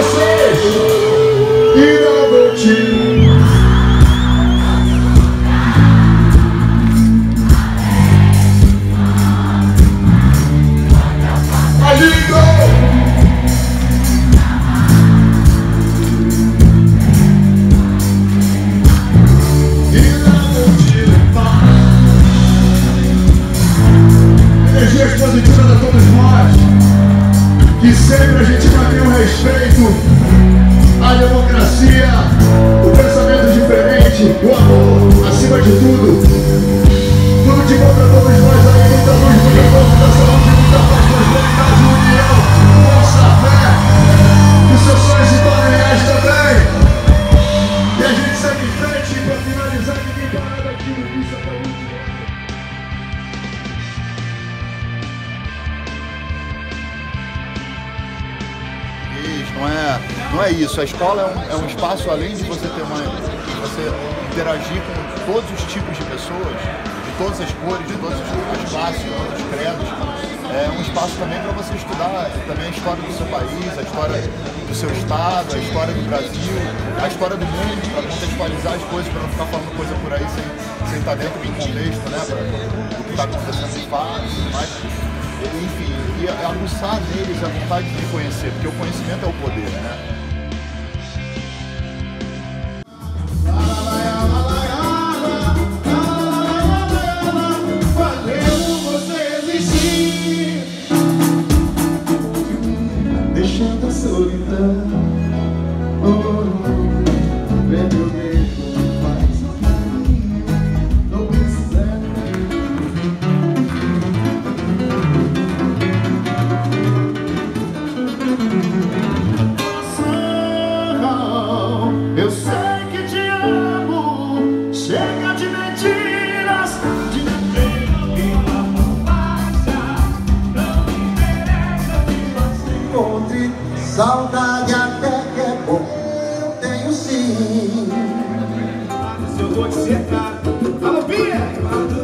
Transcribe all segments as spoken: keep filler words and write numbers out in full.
vocês. E não vou te... Energias positivas a todos nós, que sempre a gente mantém o respeito, a democracia, o pensamento diferente, o amor, acima de tudo. Tudo de bom para todos nós aí, muita luz, muita força, muita saúde, muita paz, prosperidade, união, força, fé, que os seus sonhos se tornem reais também. E a gente segue em frente para finalizar, ninguém parado aqui no Pista até o último. Não é, não é isso. A escola é um, é um espaço, além de você ter uma, de você interagir com todos os tipos de pessoas, de todas as cores, de todas as classes, de todos os credos. É um espaço também para você estudar também a história do seu país, a história do seu estado, a história do Brasil, a história do mundo, para contextualizar as coisas, para não ficar falando coisa por aí sem, sem estar dentro do contexto, né, pra, do que está acontecendo em fato e tudo mais. Enfim, e aguçar neles a vontade de conhecer, porque o conhecimento é o poder, né? Fazendo você existir, deixando a solidão. Oh, vem meu medo, faz não precisa. Eu sei que te amo, chega de mentiras, de mentira e não basta, não me interessa que você encontre saudade até que é bom, eu tenho sim. Se eu vou te cercar, alô Bia!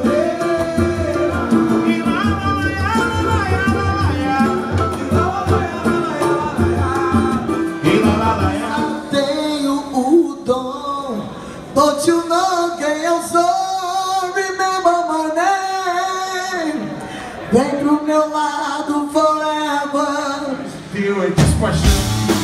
Don't you know quem eu sou? Remember my name. Vem pro meu lado forever. Feel it, expression.